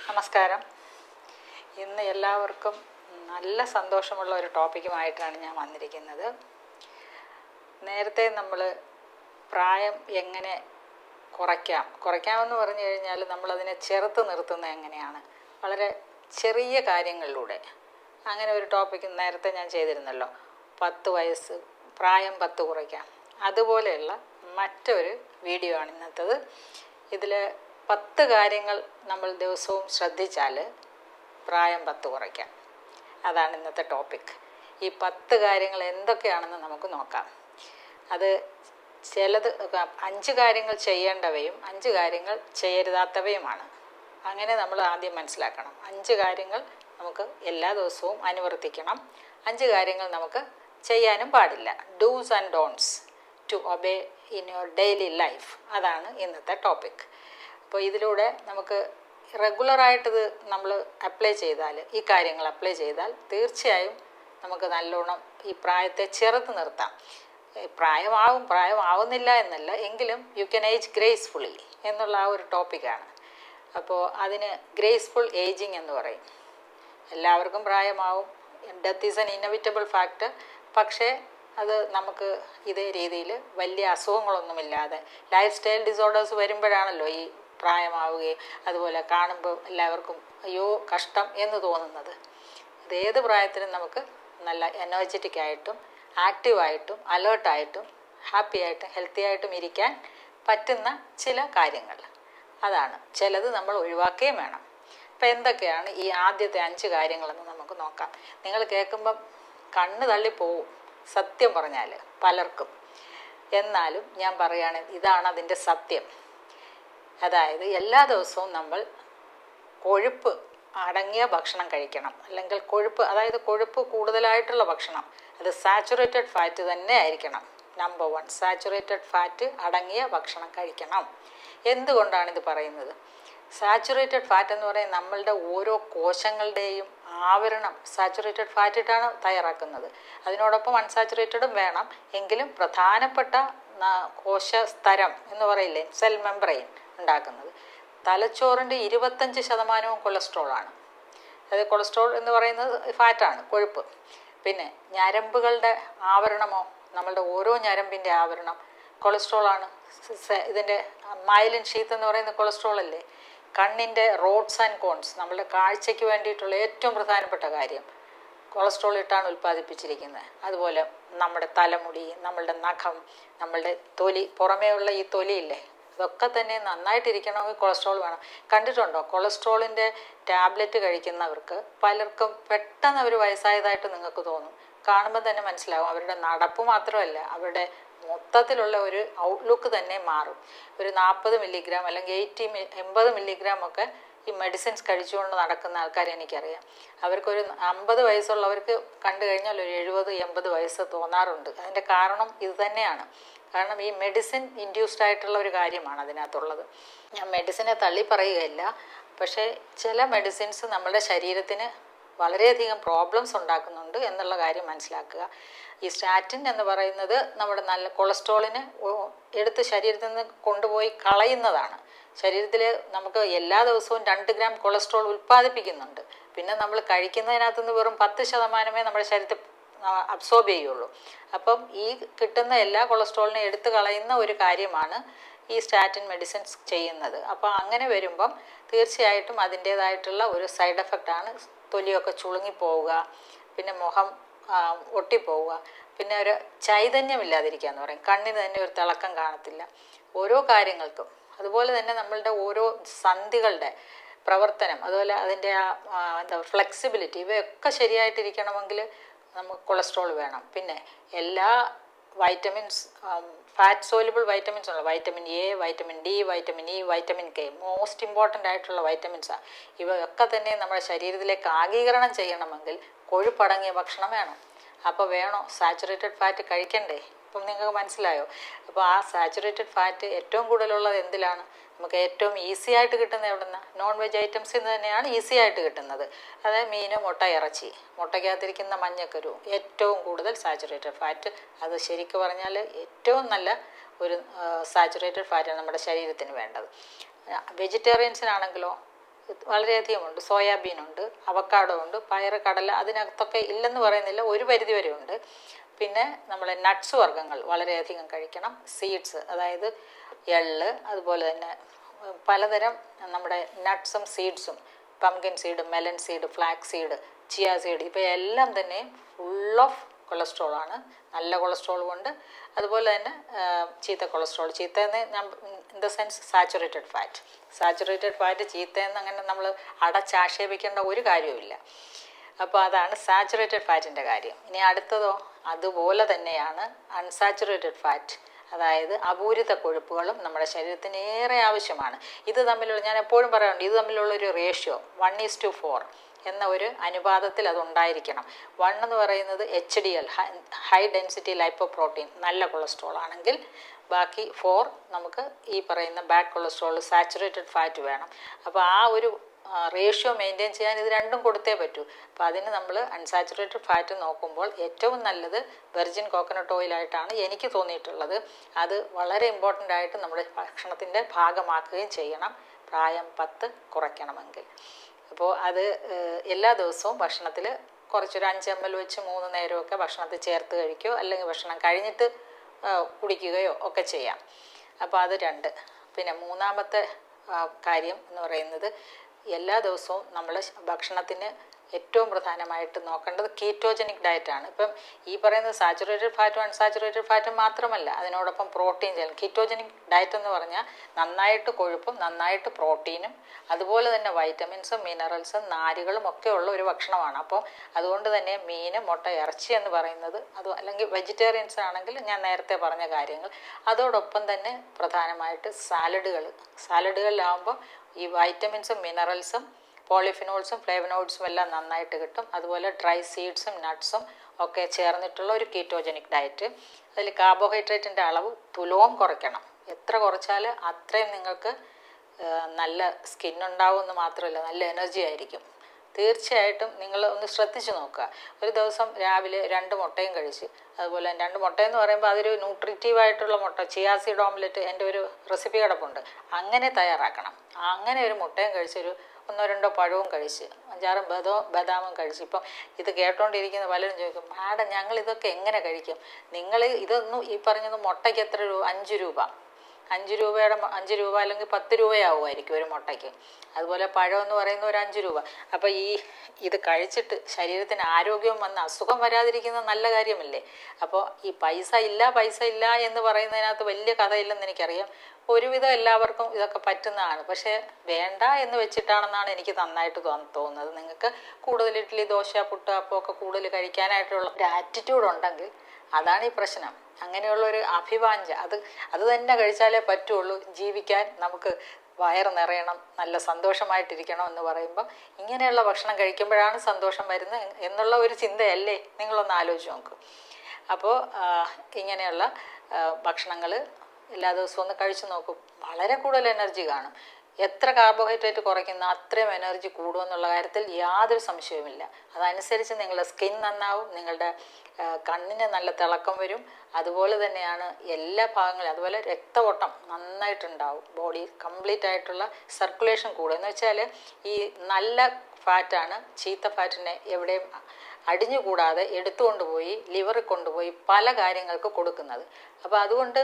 നമസ്കാരം. ഇന്ന് എല്ലാവർക്കും നല്ല സന്തോഷമുള്ള ഒരു ടോപ്പിക്കുമായിട്ടാണ് ഞാൻ വന്നിരിക്കുന്നത്. നേരത്തെ നമ്മൾ പ്രായം എങ്ങനെ കുറയ്ക്കാമെന്ന് പറഞ്ഞു കഴിഞ്ഞാൽ നമ്മളതിനെ ചെറുത്ത് നിർത്തുന്നത് എങ്ങനെയാണ്, വളരെ ചെറിയ കാര്യങ്ങളിലൂടെ. അങ്ങനെ ഒരു ടോപ്പിക്ക് നേരത്തെ ഞാൻ ചെയ്തിരുന്നല്ലോ, 10 വയസ്സ് പ്രായം 10 കുറയ്ക്കാം. അതുപോലെയുള്ള മറ്റൊരു വീഡിയോ ആണ് ഇന്നത്തേത്. ഇതിൽ 10 കാര്യങ്ങൾ നമ്മൾ ദിവസവും ശ്രദ്ധിച്ചാൽ പ്രായം 10 കുറയ്ക്കാം. അതാണ് ഇന്നത്തെ ടോപ്പിക്. ഈ 10 കാര്യങ്ങൾ എന്തൊക്കെയാണെന്ന് നമുക്ക് നോക്കാം. അത് ചിലത് 5 കാര്യങ്ങൾ ചെയ്യേണ്ടവയും 5 കാര്യങ്ങൾ ചെയ്യരുതാത്തവയുമാണ്. അങ്ങനെ നമ്മൾ ആദ്യം മനസ്സിലാക്കണം. 5 കാര്യങ്ങൾ നമുക്ക് എല്ലാ ദിവസവും അനുവർത്തിക്കണം, 5 കാര്യങ്ങൾ നമുക്ക് ചെയ്യാനും പാടില്ല. Dos and don'ts to obey in your daily life. അതാണ് ഇന്നത്തെ ടോപ്പിക്. അപ്പോൾ ഇതിലൂടെ നമുക്ക് റെഗുലറായിട്ടിത് നമ്മൾ അപ്ലൈ ചെയ്താൽ, ഈ കാര്യങ്ങൾ അപ്ലൈ ചെയ്താൽ തീർച്ചയായും നമുക്ക് നല്ലോണം ഈ പ്രായത്തെ ചെറുത്ത് നിർത്താം. പ്രായമാവുന്നില്ല എന്നല്ല, എങ്കിലും യു ക്യാൻ ഏജ് ഗ്രേസ്ഫുള്ളി എന്നുള്ള ആ ഒരു ടോപ്പിക്കാണ്. അപ്പോൾ അതിന് ഗ്രേസ്ഫുൾ ഏജിങ് എന്ന് പറയും. എല്ലാവർക്കും പ്രായമാവും, death is an inevitable fact. പക്ഷേ അത് നമുക്ക് ഇതേ രീതിയിൽ വലിയ അസുഖങ്ങളൊന്നുമില്ലാതെ, ലൈഫ് സ്റ്റൈൽ ഡിസോർഡേഴ്സ് വരുമ്പോഴാണല്ലോ ഈ പ്രായമാവുകയും അതുപോലെ കാണുമ്പോൾ എല്ലാവർക്കും അയ്യോ കഷ്ടം എന്ന് തോന്നുന്നത്. ഇതേത് പ്രായത്തിലും നമുക്ക് നല്ല എനർജറ്റിക് ആയിട്ടും ആക്റ്റീവായിട്ടും അലേർട്ടായിട്ടും ഹാപ്പി ആയിട്ടും ഹെൽത്തി ആയിട്ടും ഇരിക്കാൻ പറ്റുന്ന ചില കാര്യങ്ങൾ. അതാണ് ചിലത് നമ്മൾ ഒഴിവാക്കുകയും വേണം. അപ്പം എന്തൊക്കെയാണ് ഈ ആദ്യത്തെ 5 കാര്യങ്ങളെന്ന് നമുക്ക് നോക്കാം. നിങ്ങൾ കേൾക്കുമ്പം കണ്ണ് തള്ളിപ്പോവും സത്യം പറഞ്ഞാൽ പലർക്കും. എന്നാലും ഞാൻ പറയുകയാണ്, ഇതാണ് അതിൻ്റെ സത്യം. അതായത് എല്ലാ ദിവസവും നമ്മൾ കൊഴുപ്പ് അടങ്ങിയ ഭക്ഷണം കഴിക്കണം. അല്ലെങ്കിൽ കൊഴുപ്പ് കൂടുതലായിട്ടുള്ള ഭക്ഷണം, അത് സാച്ചുറേറ്റഡ് ഫാറ്റ് തന്നെ ആയിരിക്കണം. നമ്പർ 1, സാച്ചുറേറ്റഡ് ഫാറ്റ് അടങ്ങിയ ഭക്ഷണം കഴിക്കണം. എന്തുകൊണ്ടാണിത് പറയുന്നത്? സാച്ചുറേറ്റഡ് ഫാറ്റ് എന്ന് പറയുന്നത് നമ്മളുടെ ഓരോ കോശങ്ങളുടെയും ആവരണം സാച്ചുറേറ്റഡ് ഫാറ്റിട്ടാണ് തയ്യാറാക്കുന്നത്. അതിനോടൊപ്പം അൺസാച്ചുറേറ്റഡും വേണം. എങ്കിലും പ്രധാനപ്പെട്ട കോശസ്തരം എന്ന് പറയില്ലേ, സെൽ മെംബ്രെയിൻ ഉണ്ടാക്കുന്നത്. തലച്ചോറിൻ്റെ 25% കൊളസ്ട്രോളാണ്. അതായത് കൊളസ്ട്രോൾ എന്ന് പറയുന്നത് ഫാറ്റാണ്, കൊഴുപ്പ്. പിന്നെ ഞരമ്പുകളുടെ ആവരണമോ, നമ്മളുടെ ഓരോ ഞരമ്പിൻ്റെ ആവരണം കൊളസ്ട്രോളാണ്. ഇതിൻ്റെ മൈലിൻ ഷീത്ത് എന്ന് പറയുന്ന കൊളസ്ട്രോൾ അല്ലേ. കണ്ണിൻ്റെ റോഡ്സ് ആൻഡ് കോൺസ്, നമ്മളുടെ കാഴ്ചയ്ക്ക് വേണ്ടിയിട്ടുള്ള ഏറ്റവും പ്രധാനപ്പെട്ട കാര്യം കൊളസ്ട്രോൾ ഇട്ടാണ് ഉൽപ്പാദിപ്പിച്ചിരിക്കുന്നത്. അതുപോലെ നമ്മുടെ തലമുടി, നമ്മളുടെ നഖം, നമ്മളുടെ തൊലി, പുറമേ ഉള്ള ഈ തൊലിയില്ലേ, ഇതൊക്കെ തന്നെ നന്നായിട്ടിരിക്കണമെങ്കിൽ കൊളസ്ട്രോൾ വേണം. കണ്ടിട്ടുണ്ടോ കൊളസ്ട്രോളിൻ്റെ ടാബ്ലറ്റ് കഴിക്കുന്നവർക്ക് പലർക്കും പെട്ടെന്ന് അവർ വയസ്സായതായിട്ട് നിങ്ങൾക്ക് തോന്നും. കാണുമ്പോൾ തന്നെ മനസ്സിലാവും. അവരുടെ നടപ്പ് മാത്രമല്ല, അവരുടെ മൊത്തത്തിലുള്ള ഒരു ഔട്ട്ലുക്ക് തന്നെ മാറും. ഒരു 40 മില്ലിഗ്രാം അല്ലെങ്കിൽ 80 മില്ലിഗ്രാം ഒക്കെ ഈ മെഡിസിൻസ് കഴിച്ചുകൊണ്ട് നടക്കുന്ന ആൾക്കാരെ എനിക്കറിയാം. അവർക്കൊരു 50 വയസ്സുള്ളവർക്ക് കണ്ടു കഴിഞ്ഞാൽ ഒരു 70-80 വയസ്സ് തോന്നാറുണ്ട്. അതിൻ്റെ കാരണം ഇത് തന്നെയാണ്. കാരണം ഈ മെഡിസിൻ ഇൻഡ്യൂസ്ഡ് ആയിട്ടുള്ള ഒരു കാര്യമാണ് അതിനകത്തുള്ളത്. ഞാൻ മെഡിസിനെ തള്ളി പറയുകയില്ല, പക്ഷേ ചില മെഡിസിൻസ് നമ്മുടെ ശരീരത്തിന് വളരെയധികം പ്രോബ്ലംസ് ഉണ്ടാക്കുന്നുണ്ട് എന്നുള്ള കാര്യം മനസ്സിലാക്കുക. ഈ സ്റ്റാറ്റിൻ എന്ന് പറയുന്നത് നമ്മുടെ നല്ല കൊളസ്ട്രോളിനെ എടുത്ത് ശരീരത്തിൽ നിന്ന് കൊണ്ടുപോയി കളയുന്നതാണ്. ശരീരത്തിൽ നമുക്ക് എല്ലാ ദിവസവും 2 ഗ്രാം കൊളസ്ട്രോൾ ഉൽപ്പാദിപ്പിക്കുന്നുണ്ട്. പിന്നെ നമ്മൾ കഴിക്കുന്നതിനകത്ത് നിന്ന് വെറും 10% നമ്മുടെ ശരീരത്തിൽ അബ്സോർബ് ചെയ്യുള്ളൂ. അപ്പം ഈ കിട്ടുന്ന എല്ലാ കൊളസ്ട്രോളിനെ എടുത്തു കളയുന്ന ഒരു കാര്യമാണ് ഈ സ്റ്റാറ്റിൻ മെഡിസിൻസ് ചെയ്യുന്നത്. അപ്പോൾ അങ്ങനെ വരുമ്പം തീർച്ചയായിട്ടും അതിൻ്റേതായിട്ടുള്ള ഒരു സൈഡ് എഫക്റ്റാണ് തൊലിയൊക്കെ ചുളുങ്ങിപ്പോവുക, പിന്നെ മുഖം ഒട്ടിപ്പോവുക, പിന്നെ ഒരു ചൈതന്യമില്ലാതിരിക്കുക എന്ന് പറയും. കണ്ണിന് തന്നെ ഒരു തിളക്കം കാണത്തില്ല ഓരോ കാര്യങ്ങൾക്കും. അതുപോലെ തന്നെ നമ്മളുടെ ഓരോ സന്ധികളുടെ പ്രവർത്തനം, അതുപോലെ അതിൻ്റെ ഫ്ലെക്സിബിലിറ്റി, ഇവയൊക്കെ ശരിയായിട്ടിരിക്കണമെങ്കിൽ നമുക്ക് കൊളസ്ട്രോൾ വേണം. പിന്നെ എല്ലാ വൈറ്റമിൻസ്, ഫാറ്റ് സോലുബിൾ വൈറ്റമിൻസ് ഉള്ള vitamin A, vitamin D, vitamin E, vitamin K, most important ആയിട്ടുള്ള വൈറ്റമിൻസാണ്. ഇവയൊക്കെ തന്നെ നമ്മുടെ ശരീരത്തിലേക്ക് ആഗീകരണം ചെയ്യണമെങ്കിൽ കൊഴുപ്പടങ്ങിയ ഭക്ഷണം വേണം. അപ്പോൾ വേണോ സാച്ചുറേറ്റഡ് ഫാറ്റ് കഴിക്കണ്ടേ? ഇപ്പം നിങ്ങൾക്ക് മനസ്സിലായോ? അപ്പോൾ ആ സാച്ചുറേറ്റഡ് ഫാറ്റ് ഏറ്റവും കൂടുതലുള്ളത് എന്തിലാണ്? നമുക്ക് ഏറ്റവും ഈസി ആയിട്ട് കിട്ടുന്നത് എവിടെ നിന്നാണ്? നോൺ വെജ് ഐറ്റംസിൽ നിന്ന് തന്നെയാണ് ഈസി ആയിട്ട് കിട്ടുന്നത്. അതായത് മീൻ, മുട്ട, ഇറച്ചി. മുട്ടയ്ക്കകത്തിരിക്കുന്ന മഞ്ഞക്കരു ഏറ്റവും കൂടുതൽ സാച്ചുറേറ്റഡ് ഫാറ്റ്. അത് ശരിക്കും പറഞ്ഞാൽ ഏറ്റവും നല്ല ഒരു സാച്ചുറേറ്റഡ് ഫാറ്റാണ് നമ്മുടെ ശരീരത്തിന് വേണ്ടത്. വെജിറ്റേറിയൻസിനാണെങ്കിലോ വളരെയധികമുണ്ട്. സോയാബീനുണ്ട്, അവക്കാഡോ ഉണ്ട്, പയറ്, കടല, അതിനകത്തൊക്കെ ഇല്ലെന്ന് പറയുന്നില്ല, ഒരു പരിധി വരെ ഉണ്ട്. പിന്നെ നമ്മളെ നട്ട്സ് വർഗ്ഗങ്ങൾ വളരെയധികം കഴിക്കണം. സീഡ്സ്, അതായത് എള്ള്, അതുപോലെ തന്നെ പലതരം നമ്മുടെ നട്ട്സും സീഡ്സും, pumpkin seed, melon seed, flax seed, chia seed, ഇപ്പോൾ എല്ലാം തന്നെ ഫുൾ ഓഫ് കൊളസ്ട്രോളാണ്. നല്ല കൊളസ്ട്രോളും ഉണ്ട്, അതുപോലെ തന്നെ ചീത്ത കൊളസ്ട്രോൾ. ചീത്തയെന്ന് ഞാൻ in the sense saturated fat ചീത്തയെന്ന് അങ്ങനെ നമ്മൾ അടച്ചാക്ഷേപിക്കേണ്ട ഒരു കാര്യവുമില്ല. അപ്പോൾ അതാണ് സാച്ചുറേറ്റഡ് ഫാറ്റിൻ്റെ കാര്യം. ഇനി അടുത്തതോ അതുപോലെ തന്നെയാണ് അൺസാച്ചുറേറ്റഡ് ഫാറ്റ്, അതായത് അപൂരിത കൊഴുപ്പുകളും നമ്മുടെ ശരീരത്തിന് ഏറെ ആവശ്യമാണ്. ഇത് തമ്മിലുള്ള, ഞാൻ എപ്പോഴും പറയാറുണ്ട്, ഇത് തമ്മിലുള്ളൊരു റേഷ്യോ 1:4 എന്ന ഒരു അനുപാതത്തിൽ അതുണ്ടായിരിക്കണം. 1 എന്ന് പറയുന്നത് HDL, ഹൈ ഡെൻസിറ്റി ലൈപ്പോപ്രോട്ടീൻ, നല്ല കൊളസ്ട്രോൾ ആണെങ്കിൽ, ബാക്കി 4 നമുക്ക് ഈ പറയുന്ന ബാഡ് കൊളസ്ട്രോൾ, സാച്ചുറേറ്റഡ് ഫാറ്റ് വേണം. അപ്പോൾ ആ ഒരു റേഷ്യോ മെയിൻറ്റെയിൻ ചെയ്യാൻ ഇത് രണ്ടും കൊടുത്തേ പറ്റൂ. അപ്പോൾ അതിന് നമ്മൾ അൺസാച്ചുറേറ്റഡ് ഫാറ്റ് നോക്കുമ്പോൾ ഏറ്റവും നല്ലത് വെർജിൻ കോക്കനട്ട് ഓയിലായിട്ടാണ് എനിക്ക് തോന്നിയിട്ടുള്ളത്. അത് വളരെ ഇമ്പോർട്ടൻ്റ് ആയിട്ട് നമ്മുടെ ഭക്ഷണത്തിൻ്റെ ഭാഗമാക്കുകയും ചെയ്യണം, പ്രായം 10 കുറയ്ക്കണമെങ്കിൽ. അപ്പോൾ അത് എല്ലാ ദിവസവും ഭക്ഷണത്തിൽ കുറച്ചൊരു 5 ml വെച്ച് 3 നേരമൊക്കെ ഭക്ഷണത്തിൽ ചേർത്ത് കഴിക്കുകയോ അല്ലെങ്കിൽ ഭക്ഷണം കഴിഞ്ഞിട്ട് കുടിക്കുകയോ ഒക്കെ ചെയ്യാം. അപ്പോൾ അത് 2. പിന്നെ മൂന്നാമത്തെ കാര്യം എന്ന് പറയുന്നത്, എല്ലാ ദിവസവും നമ്മൾ ഭക്ഷണത്തിന് ഏറ്റവും പ്രധാനമായിട്ട് നോക്കേണ്ടത് കീറ്റോജനിക് ഡയറ്റാണ്. ഇപ്പം ഈ പറയുന്നത് സാച്ചുറേറ്റഡ് ഫാറ്റും അൺസാച്ചുറേറ്റഡ് ഫാറ്റും മാത്രമല്ല, അതിനോടൊപ്പം പ്രോട്ടീൻ ചെയ്യണം. കീറ്റോജനിക് ഡയറ്റ് എന്ന് പറഞ്ഞാൽ നന്നായിട്ട് കൊഴുപ്പും നന്നായിട്ട് പ്രോട്ടീനും അതുപോലെ തന്നെ വൈറ്റമിൻസും മിനറൽസും നാരുകളും ഒക്കെ ഉള്ള ഒരു ഭക്ഷണമാണ്. അപ്പോൾ അതുകൊണ്ട് തന്നെ മീൻ, മുട്ട, ഇറച്ചി എന്ന് പറയുന്നത് അത്, അല്ലെങ്കിൽ വെജിറ്റേറിയൻസ് ആണെങ്കിൽ ഞാൻ നേരത്തെ പറഞ്ഞ കാര്യങ്ങൾ, അതോടൊപ്പം തന്നെ പ്രധാനമായിട്ട് സാലഡുകളിലാവുമ്പോൾ ഈ വൈറ്റമിൻസും മിനറൽസും പോളിഫിനോൾസും ഫ്ലേവനോയിഡ്സും എല്ലാം നന്നായിട്ട് കിട്ടും. അതുപോലെ ഡ്രൈ സീഡ്സും നട്ട്സും ഒക്കെ ചേർന്നിട്ടുള്ള ഒരു കീറ്റോജനിക് ഡയറ്റ്. അതിൽ കാർബോഹൈഡ്രേറ്റിൻ്റെ അളവ് തുലോം കുറയ്ക്കണം. എത്ര കുറച്ചാൽ അത്രയും നിങ്ങൾക്ക് നല്ല സ്കിന്നുണ്ടാവുമെന്ന് മാത്രമല്ല, നല്ല എനർജി ആയിരിക്കും. തീർച്ചയായിട്ടും നിങ്ങൾ ഒന്ന് ശ്രദ്ധിച്ച് നോക്കുക. ഒരു ദിവസം രാവിലെ 2 മുട്ടയും കഴിച്ച്, അതുപോലെ 2 മുട്ടയെന്ന് പറയുമ്പോൾ അതൊരു ന്യൂട്രിറ്റീവായിട്ടുള്ള മുട്ട, ചിയാ സീഡ് ഓംലെറ്റ് എൻ്റെ ഒരു റെസിപ്പി കിടപ്പുണ്ട്, അങ്ങനെ തയ്യാറാക്കണം. അങ്ങനെ ഒരു മുട്ടയും കഴിച്ച്, ഒരു 1-2 പഴവും കഴിച്ച്, 5-6 ബദാമും കഴിച്ച്. ഇപ്പം ഇത് കേട്ടോണ്ടിരിക്കുന്ന പലരും ചോദിക്കും, മാഡം ഞങ്ങൾ ഇതൊക്കെ എങ്ങനെ കഴിക്കും? നിങ്ങൾ ഇതൊന്നും ഈ പറഞ്ഞത് മുട്ടയ്ക്ക് എത്ര രൂപ? 5 രൂപ. 5 രൂപ അല്ലെങ്കിൽ 10 രൂപയാവുമായിരിക്കും ഒരു മുട്ടയ്ക്ക്. അതുപോലെ പഴം എന്ന് പറയുന്ന ഒരു 5 രൂപ. അപ്പോൾ ഇത് കഴിച്ചിട്ട് ശരീരത്തിന് ആരോഗ്യം വന്ന് അസുഖം വരാതിരിക്കുന്നത് നല്ല കാര്യമല്ലേ? അപ്പോൾ ഈ പൈസ ഇല്ല എന്ന് പറയുന്നതിനകത്ത് വലിയ കഥയില്ലെന്ന് എനിക്കറിയാം. ഒരുവിധം എല്ലാവർക്കും ഇതൊക്കെ പറ്റുന്നതാണ്. പക്ഷേ വേണ്ട എന്ന് വെച്ചിട്ടാണെന്നാണ് എനിക്ക് നന്നായിട്ട് തോന്നുന്നത്. നിങ്ങൾക്ക് കൂടുതൽ ഇഡ്ഡലി, ദോശ, പുട്ട്, അപ്പം ഒക്കെ കൂടുതൽ കഴിക്കാനായിട്ടുള്ള ഒരു ആറ്റിറ്റ്യൂഡ് ഉണ്ടെങ്കിൽ അതാണ് ഈ പ്രശ്നം. അങ്ങനെയുള്ളൊരു അഭിവാഞ്ച, അത് തന്നെ കഴിച്ചാലേ പറ്റുള്ളൂ. ജീവിക്കാൻ നമുക്ക് വയറ് നിറയണം, നല്ല സന്തോഷമായിട്ടിരിക്കണം എന്ന് പറയുമ്പോൾ ഇങ്ങനെയുള്ള ഭക്ഷണം കഴിക്കുമ്പോഴാണ് സന്തോഷം വരുന്നത് എന്നുള്ള ഒരു ചിന്തയല്ലേ? നിങ്ങളൊന്ന് ആലോചിച്ച് നോക്കൂ. അപ്പോൾ ഇങ്ങനെയുള്ള ഭക്ഷണങ്ങൾ എല്ലാ ദിവസവും ഒന്ന് കഴിച്ചു നോക്കും. വളരെ കൂടുതൽ എനർജി കാണും. എത്ര കാർബോഹൈഡ്രേറ്റ് കുറയ്ക്കുന്ന അത്രയും എനർജി കൂടുമെന്നുള്ള കാര്യത്തിൽ യാതൊരു സംശയവുമില്ല. അതനുസരിച്ച് നിങ്ങളുടെ സ്കിൻ നന്നാവും, നിങ്ങളുടെ കണ്ണിന് നല്ല തിളക്കം വരും. അതുപോലെ തന്നെയാണ് എല്ലാ ഭാഗങ്ങളും. അതുപോലെ രക്തഓട്ടം നന്നായിട്ടുണ്ടാവും, ബോഡി കംപ്ലീറ്റ് ആയിട്ടുള്ള സർക്കുലേഷൻ കൂടും. എന്ന് വെച്ചാൽ ഈ നല്ല ഫാറ്റാണ് ചീത്ത ഫാറ്റിനെ എവിടെയും അടിഞ്ഞുകൂടാതെ എടുത്തുകൊണ്ടുപോയി ലിവറിൽ കൊണ്ടുപോയി പല കാര്യങ്ങൾക്ക് കൊടുക്കുന്നത്. അപ്പോൾ അതുകൊണ്ട്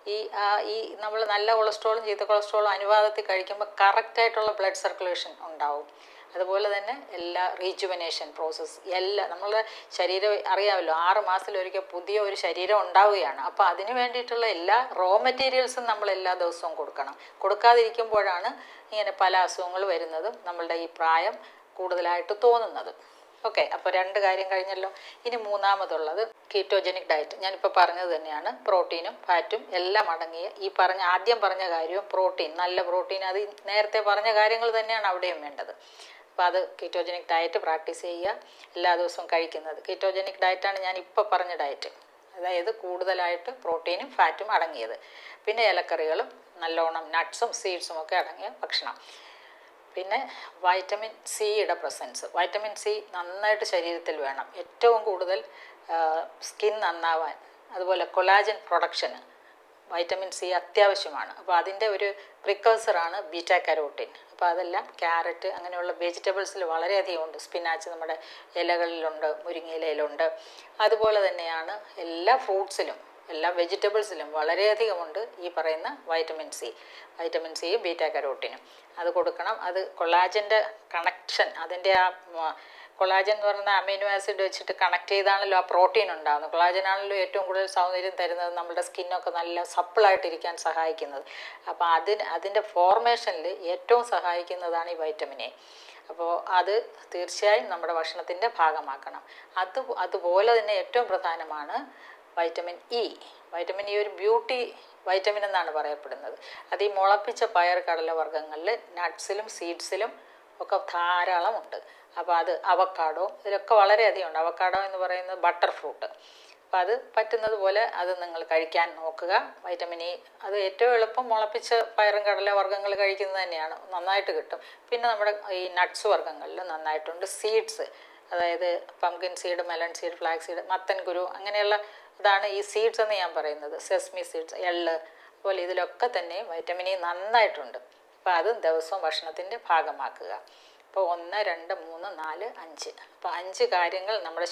ഈ നമ്മൾ നല്ല കൊളസ്ട്രോളും ചീത്ത കൊളസ്ട്രോളും അനുപാതത്തിൽ കഴിക്കുമ്പോൾ കറക്റ്റായിട്ടുള്ള ബ്ലഡ് സർക്കുലേഷൻ ഉണ്ടാവും. അതുപോലെ തന്നെ എല്ലാ റീജുവനേഷൻ പ്രോസസ്സ് എല്ലാം നമ്മളുടെ ശരീരം അറിയാമല്ലോ, 6 മാസത്തിലൊരിക്കൽ പുതിയ ഒരു ശരീരം ഉണ്ടാവുകയാണ്. അപ്പോൾ അതിന് വേണ്ടിയിട്ടുള്ള എല്ലാ മെറ്റീരിയൽസും നമ്മൾ എല്ലാ ദിവസവും കൊടുക്കണം. കൊടുക്കാതിരിക്കുമ്പോഴാണ് ഇങ്ങനെ പല അസുഖങ്ങൾ വരുന്നതും നമ്മളുടെ ഈ പ്രായം കൂടുതലായിട്ട് തോന്നുന്നത്. ഓക്കെ, അപ്പോൾ 2 കാര്യം കഴിഞ്ഞല്ലോ. ഇനി മൂന്നാമതുള്ളത് കീറ്റോജനിക് ഡയറ്റ്. ഞാനിപ്പോൾ പറഞ്ഞത് തന്നെയാണ്. പ്രോട്ടീനും ഫാറ്റും എല്ലാം അടങ്ങിയ ആദ്യം പറഞ്ഞ കാര്യവും പ്രോട്ടീൻ, നല്ല പ്രോട്ടീൻ, അത് നേരത്തെ പറഞ്ഞ കാര്യങ്ങൾ തന്നെയാണ് അവിടെയും വേണ്ടത്. അപ്പോൾ അത് കീറ്റോജനിക് ഡയറ്റ് പ്രാക്ടീസ് ചെയ്യുക, എല്ലാ ദിവസവും കഴിക്കുന്നത്. കീറ്റോജനിക് ഡയറ്റാണ് ഞാനിപ്പോൾ പറഞ്ഞ ഡയറ്റ്, അതായത് കൂടുതലായിട്ട് പ്രോട്ടീനും ഫാറ്റും അടങ്ങിയത്. പിന്നെ ഇലക്കറികളും നല്ലോണം നട്ട്സും സീഡ്സും ഒക്കെ അടങ്ങിയ ഭക്ഷണം. പിന്നെ വൈറ്റമിൻ സിയുടെ പ്രസൻസ്. വൈറ്റമിൻ സി നന്നായിട്ട് ശരീരത്തിൽ വേണം, ഏറ്റവും കൂടുതൽ സ്കിൻ നന്നാവാൻ. അതുപോലെ കൊളാജൻ പ്രൊഡക്ഷന് വൈറ്റമിൻ സി അത്യാവശ്യമാണ്. അപ്പോൾ അതിൻ്റെ ഒരു പ്രിക്കഴ്സറാണ് ബീറ്റാ കരോട്ടിൻ. അപ്പോൾ അതെല്ലാം ക്യാരറ്റ് അങ്ങനെയുള്ള വെജിറ്റബിൾസിൽ വളരെയധികം ഉണ്ട്. സ്പിനാച്ച് നമ്മുടെ ഇലകളിലുണ്ട്, മുരിങ്ങയിലയിലുണ്ട്. അതുപോലെ തന്നെയാണ് എല്ലാ ഫ്രൂട്ട്സിലും എല്ലാ വെജിറ്റബിൾസിലും വളരെയധികമുണ്ട് ഈ പറയുന്ന വൈറ്റമിൻ സി ബീറ്റാ കരോട്ടിനും. അത് കൊടുക്കണം. അത് കൊളാജൻ്റെ കണക്ഷൻ, അതിൻ്റെ ആ കൊളാജൻ എന്ന് പറയുന്ന അമൈനോ ആസിഡ് വെച്ചിട്ട് കണക്ട് ചെയ്താണല്ലോ ആ പ്രോട്ടീൻ ഉണ്ടാകുന്നത്. കൊളാജനാണല്ലോ ഏറ്റവും കൂടുതൽ സൗന്ദര്യം തരുന്നത്, നമ്മുടെ സ്കിന്നൊക്കെ നല്ല സപ്പിളായിട്ടിരിക്കാൻ സഹായിക്കുന്നത്. അപ്പോൾ അതിൻ്റെ ഫോർമേഷനിൽ ഏറ്റവും സഹായിക്കുന്നതാണ് ഈ വൈറ്റമിൻ എ. അപ്പോൾ അത് തീർച്ചയായും നമ്മുടെ ഭക്ഷണത്തിൻ്റെ ഭാഗമാക്കണം. അതുപോലെ തന്നെ ഏറ്റവും പ്രധാനമാണ് വൈറ്റമിൻ ഇ. വൈറ്റമിൻ ഇ ഒരു ബ്യൂട്ടി വൈറ്റമിൻ എന്നാണ് പറയപ്പെടുന്നത്. അത് ഈ മുളപ്പിച്ച പയർ കടലവർഗ്ഗങ്ങളിൽ നട്ട്സിലും സീഡ്സിലും ഒക്കെ ധാരാളമുണ്ട്. അപ്പോൾ അത് അവക്കാഡോ ഇതിലൊക്കെ വളരെയധികം ഉണ്ട്. അവക്കാഡോ എന്ന് പറയുന്നത് ബട്ടർ ഫ്രൂട്ട്. അപ്പോൾ അത് പറ്റുന്നത് പോലെ അത് നിങ്ങൾ കഴിക്കാൻ നോക്കുക. വൈറ്റമിൻ ഇ അത് ഏറ്റവും എളുപ്പം മുളപ്പിച്ച പയറും കടല വർഗ്ഗങ്ങൾ കഴിക്കുന്നത് തന്നെയാണ്, നന്നായിട്ട് കിട്ടും. പിന്നെ നമ്മുടെ ഈ നട്ട്സ് വർഗ്ഗങ്ങളിൽ നന്നായിട്ടുണ്ട്. സീഡ്സ്, അതായത് pumpkin seed, melon seed, flax seed, മത്തൻ കുരു, അങ്ങനെയുള്ള ഇതാണ് ഈ സീഡ്സ് എന്ന് ഞാൻ പറയുന്നത്. സെസ്മി സീഡ്സ്, എള്ള്, അതുപോലെ ഇതിലൊക്കെ തന്നെ വൈറ്റമിൻ ഇ നന്നായിട്ടുണ്ട്. അപ്പോൾ അത് ദിവസവും ഭക്ഷണത്തിൻ്റെ ഭാഗമാക്കുക. അപ്പോൾ 1, 2, 3, 4, 5. അപ്പോൾ 5 കാര്യങ്ങൾ നമ്മുടെ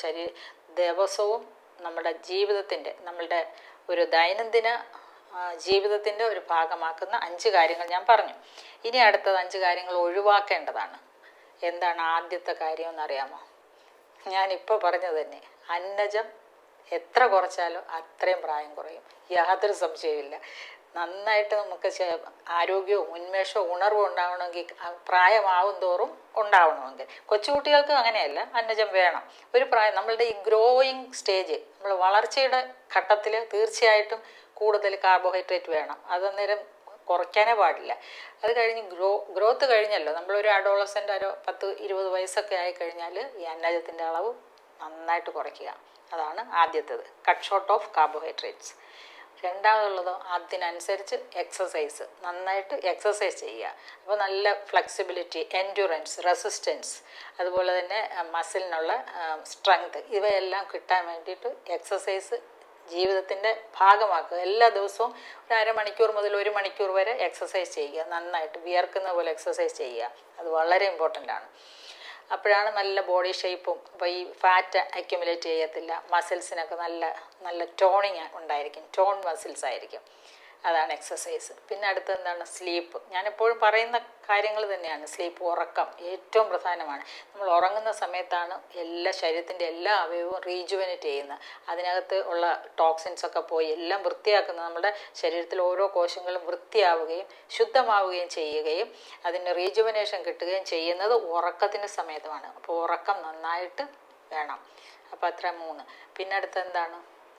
ദിവസവും നമ്മുടെ ജീവിതത്തിൻ്റെ, നമ്മളുടെ ഒരു ദൈനംദിന ജീവിതത്തിൻ്റെ ഒരു ഭാഗമാക്കുന്ന 5 കാര്യങ്ങൾ ഞാൻ പറഞ്ഞു. ഇനി അടുത്തത് 5 കാര്യങ്ങൾ ഒഴിവാക്കേണ്ടതാണ്. എന്താണ് ആദ്യത്തെ കാര്യം എന്നറിയാമോ? ഞാനിപ്പോൾ പറഞ്ഞത് തന്നെ, അന്നജം എത്ര കുറച്ചാലോ അത്രയും പ്രായം കുറയും, യാതൊരു സംശയമില്ല. നന്നായിട്ട് നമുക്ക് ആരോഗ്യവും ഉന്മേഷവും ഉണർവും ഉണ്ടാവണമെങ്കിൽ പ്രായമാവും തോറും ഉണ്ടാവണമെങ്കിൽ, കൊച്ചുകുട്ടികൾക്ക് അങ്ങനെയല്ല, അന്നജം വേണം. ഒരു പ്രായം നമ്മളുടെ ഈ ഗ്രോയിങ് സ്റ്റേജ്, നമ്മൾ വളർച്ചയുടെ ഘട്ടത്തിൽ തീർച്ചയായിട്ടും കൂടുതൽ കാർബോഹൈഡ്രേറ്റ് വേണം. അതന്നേരം കുറയ്ക്കാനേ പാടില്ല. അത് കഴിഞ്ഞ് ഗ്രോത്ത് കഴിഞ്ഞല്ലോ, നമ്മളൊരു അഡോളസൻ്റ് 10-20 വയസ്സൊക്കെ ആയിക്കഴിഞ്ഞാൽ ഈ അന്നജത്തിൻ്റെ അളവ് നന്നായിട്ട് കുറയ്ക്കുക. അതാണ് ആദ്യത്തേത്, കട്ട് ഷോർട്ട് ഓഫ് കാർബോഹൈഡ്രേറ്റ്സ്. രണ്ടാമതുള്ളതോ അതിനനുസരിച്ച് എക്സസൈസ്, നന്നായിട്ട് എക്സസൈസ് ചെയ്യുക. അപ്പോൾ നല്ല ഫ്ലെക്സിബിലിറ്റി, എൻഡ്യൂറൻസ്, റെസിസ്റ്റൻസ്, അതുപോലെ തന്നെ മസിലിനുള്ള സ്ട്രെങ്ത്, ഇവയെല്ലാം കിട്ടാൻ വേണ്ടിയിട്ട് എക്സസൈസ് ജീവിതത്തിൻ്റെ ഭാഗമാക്കുക. എല്ലാ ദിവസവും ഒരു അരമണിക്കൂർ മുതൽ 1 മണിക്കൂർ വരെ എക്സസൈസ് ചെയ്യുക. നന്നായിട്ട് വിയർക്കുന്ന പോലെ എക്സസൈസ് ചെയ്യുക. അത് വളരെ ഇമ്പോർട്ടൻ്റ് ആണ്. അപ്പോഴാണ് നല്ല ബോഡി ഷേപ്പും, അപ്പോൾ ഈ ഫാറ്റ് അക്യുമുലേറ്റ് ചെയ്യത്തില്ല, മസിൽസിനൊക്കെ നല്ല ടോണിങ് ഉണ്ടായിരിക്കും, ടോൺ മസിൽസ് ആയിരിക്കും. അതാണ് എക്സസൈസ്. പിന്നെ അടുത്തെന്താണ്? സ്ലീപ്പ്. ഞാനെപ്പോഴും പറയുന്ന കാര്യങ്ങൾ തന്നെയാണ്. സ്ലീപ്പ്, ഉറക്കം ഏറ്റവും പ്രധാനമാണ്. നമ്മൾ ഉറങ്ങുന്ന സമയത്താണ് ശരീരത്തിൻ്റെ എല്ലാ അവയവവും റീജുവനേറ്റ് ചെയ്യുന്നത്. അതിനകത്ത് ഉള്ള ടോക്സിൻസൊക്കെ പോയി എല്ലാം വൃത്തിയാക്കുന്നത്, നമ്മുടെ ശരീരത്തിൽ ഓരോ കോശങ്ങളും വൃത്തിയാവുകയും ശുദ്ധമാവുകയും ചെയ്യുകയും അതിന് റീജുവനേഷൻ കിട്ടുകയും ചെയ്യുന്നത് ഉറക്കത്തിൻ്റെ സമയത്തുമാണ്. അപ്പോൾ ഉറക്കം നന്നായിട്ട് വേണം. അപ്പോൾ അത്ര 3. പിന്നെ അടുത്തെന്താണ്?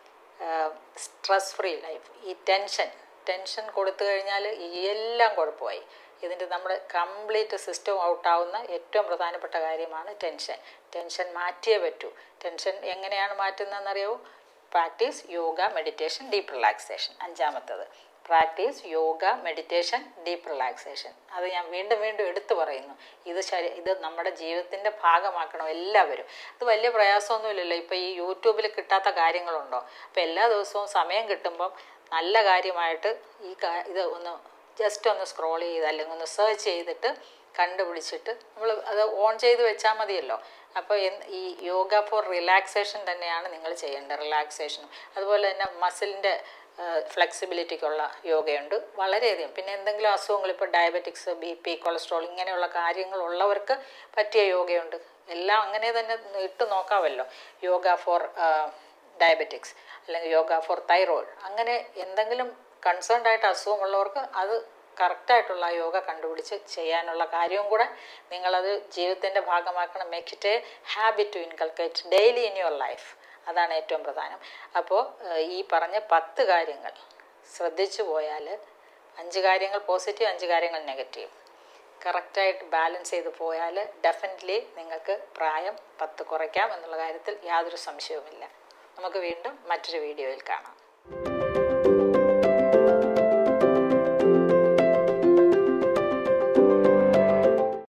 Stress free life. ഈ ടെൻഷൻ കൊടുത്തു കഴിഞ്ഞാൽ എല്ലാം കുഴപ്പമായി. ഇതിൻ്റെ നമ്മുടെ കംപ്ലീറ്റ് സിസ്റ്റം ഔട്ടാവുന്ന ഏറ്റവും പ്രധാനപ്പെട്ട കാര്യമാണ് ടെൻഷൻ മാറ്റിയേ പറ്റൂ. ടെൻഷൻ എങ്ങനെയാണ് മാറ്റുന്നതെന്നറിയാവോ? Practice yoga, meditation, deep relaxation. 5-മത്തേത് practice yoga, meditation, deep relaxation. അത് ഞാൻ വീണ്ടും എടുത്തു പറയുന്നു. ഇത് നമ്മുടെ ജീവിതത്തിൻ്റെ ഭാഗമാക്കണം എല്ലാവരും. ഇത് വലിയ പ്രയാസമൊന്നുമില്ലല്ലോ. ഇപ്പോൾ ഈ യൂട്യൂബിൽ കിട്ടാത്ത കാര്യങ്ങളുണ്ടോ? അപ്പോൾ എല്ലാ ദിവസവും സമയം കിട്ടുമ്പം നല്ല കാര്യമായിട്ട് ഇത് ജസ്റ്റ് ഒന്ന് സ്ക്രോൾ ചെയ്ത് അല്ലെങ്കിൽ ഒന്ന് സെർച്ച് ചെയ്തിട്ട് കണ്ടുപിടിച്ചിട്ട് നമ്മൾ അത് ഓൺ ചെയ്ത് വെച്ചാൽ മതിയല്ലോ. അപ്പോൾ ഈ യോഗ ഫോർ റിലാക്സേഷൻ തന്നെയാണ് നിങ്ങൾ ചെയ്യേണ്ടത്. റിലാക്സേഷനും അതുപോലെ തന്നെ മസിലിൻ്റെ ഫ്ലെക്സിബിലിറ്റിക്കുള്ള യോഗയുണ്ട് വളരെയധികം. പിന്നെ എന്തെങ്കിലും അസുഖങ്ങൾ, ഇപ്പോൾ ഡയബറ്റിക്സ്, BP, കൊളസ്ട്രോൾ ഇങ്ങനെയുള്ള കാര്യങ്ങളുള്ളവർക്ക് പറ്റിയ യോഗയുണ്ട്. എല്ലാം അങ്ങനെ തന്നെ ഇട്ട് നോക്കാമല്ലോ. യോഗ ഫോർ ഡയബറ്റിക്സ് അല്ലെങ്കിൽ യോഗ ഫോർ തൈറോയിഡ്, അങ്ങനെ എന്തെങ്കിലും കൺസേൺഡ് ആയിട്ട് അസുഖമുള്ളവർക്ക് അത് കറക്റ്റായിട്ടുള്ള യോഗ കണ്ടുപിടിച്ച് ചെയ്യാനുള്ള കാര്യവും കൂടെ നിങ്ങളത് ജീവിതത്തിൻ്റെ ഭാഗമാക്കണം. Make it a habit to inculcate daily in your life. അതാണ് ഏറ്റവും പ്രധാനം. അപ്പോൾ ഈ പറഞ്ഞ 10 കാര്യങ്ങൾ ശ്രദ്ധിച്ചു പോയാൽ, 5 കാര്യങ്ങൾ പോസിറ്റീവ്, 5 കാര്യങ്ങൾ നെഗറ്റീവ്, കറക്റ്റായിട്ട് ബാലൻസ് ചെയ്ത് പോയാൽ ഡെഫിനറ്റ്ലി നിങ്ങൾക്ക് പ്രായം 10 കുറയ്ക്കാം എന്നുള്ള കാര്യത്തിൽ യാതൊരു സംശയവുമില്ല. നമുക്ക് വീണ്ടും മറ്റൊരു വീഡിയോയിൽ കാണാം.